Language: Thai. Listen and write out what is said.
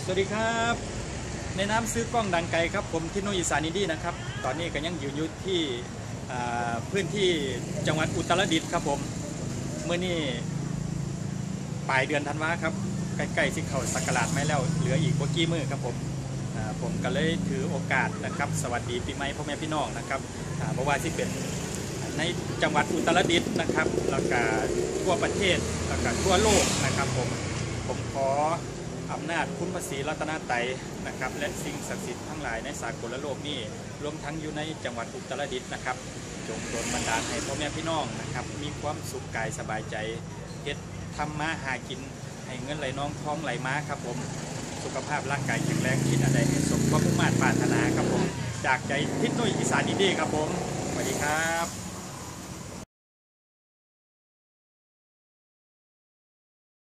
สวัสดีครับในน้ำซื้อกล้องดังไกลครับผมที่นุ้ยอีสานอินดี้นะครับตอนนี้ก็ยังอยู่ที่พื้นที่จังหวัดอุตรดิตถ์ครับผมเมื่อนี้ปลายเดือนธันวาครับใกล้ๆที่เขาสักราชไม่แล้วเหลืออีกบ่กี่มื้อครับผมก็เลยถือโอกาสนะครับสวัสดีปีใหม่พ่อแม่พี่น้องนะครับเพราะว่าที่เป็นในจังหวัดอุตรดิตถ์นะครับแล้วก็ทั่วประเทศแล้วก็ทั่วโลกนะครับผมขออำนาจคุณพระศรีรัตนตรัยนะครับและสิ่งศักดิ์สิทธิ์ทั้งหลายในสากลโลกนี้รวมทั้งอยู่ในจังหวัดอุตรดิตถ์นะครับจงโดลบันดาลให้พ่อแม่พี่น้องนะครับมีความสุขกายสบายใจเฮ็ดทำมาหากินให้เงินไหลน้องท้องไหลมาครับผมสุขภาพร่างกายแข็งแรงคิดอะไรให้สมความมุ่งมั่นปรารถนาครับผมจากใจทิศนุ้ยอีสานอินดี้ครับผมสวัสดีครับ